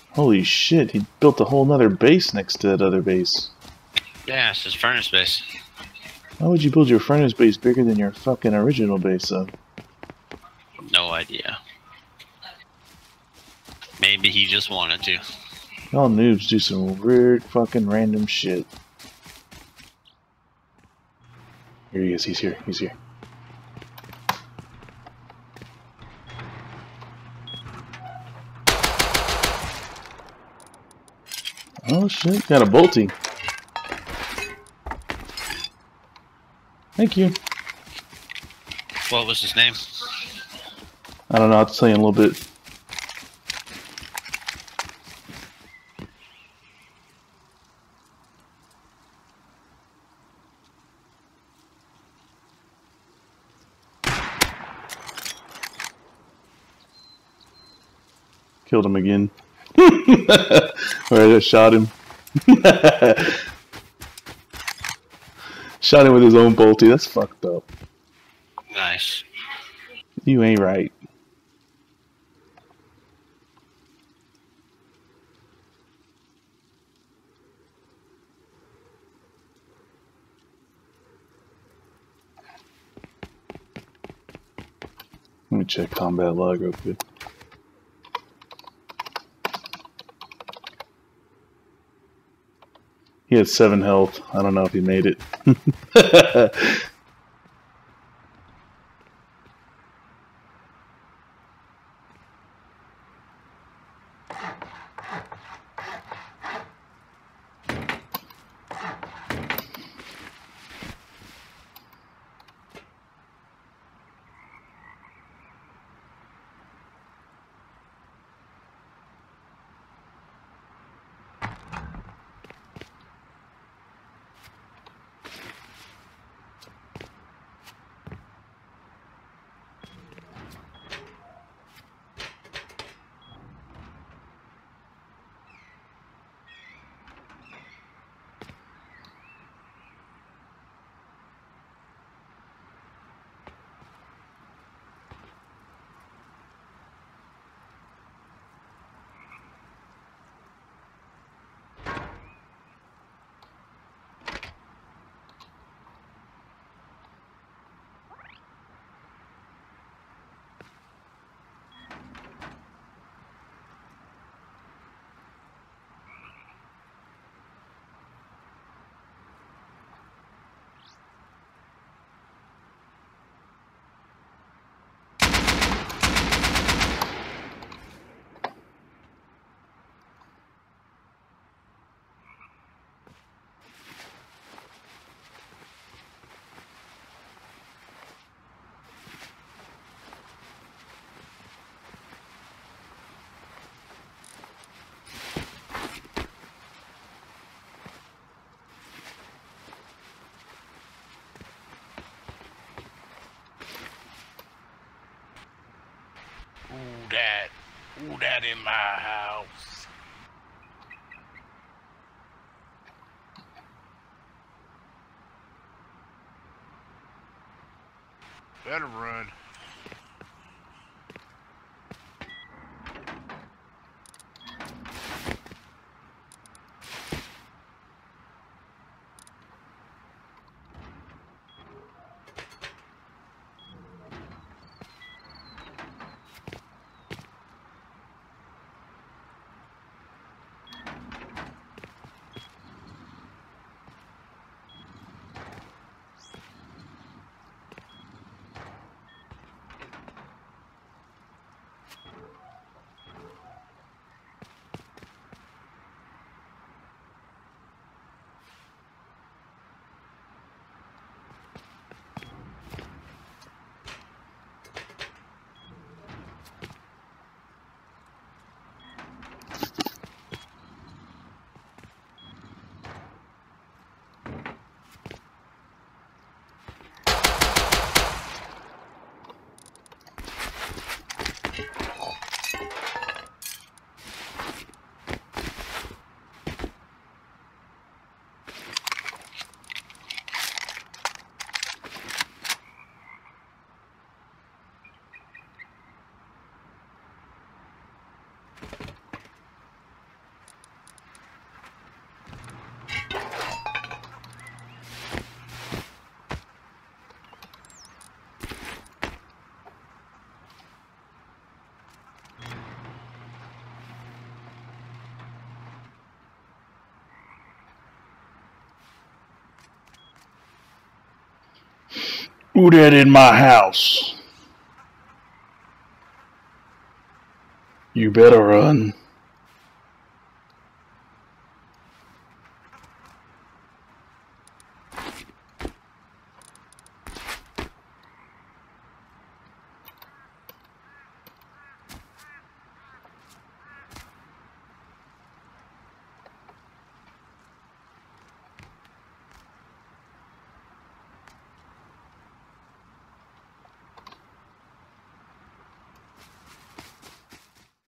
Holy shit, he built a whole nother base next to that other base. Yeah, it's his furnace base. Why would you build your furnace base bigger than your fucking original base, though? No idea. Maybe he just wanted to. Y'all noobs do some weird fucking random shit. Here he is, he's here, he's here. Oh shit, got a bolty. Thank you. What was his name? I don't know, I'll tell you in a little bit. Killed him again. Or I just shot him. Shot him with his own bolty. That's fucked up. Nice. You ain't right. Let me check combat log real quick. He had 7 health. I don't know if he made it. Ooh, that in my house. Better run. Who that in my house? You better run.